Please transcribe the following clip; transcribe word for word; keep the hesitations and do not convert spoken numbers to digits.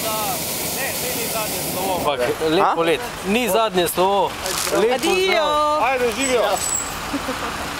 Ne, ne, ni zadnje slovo, ampak lepo let. Ni zadnje slovo. Lepo zdrav. Ajde, živijo.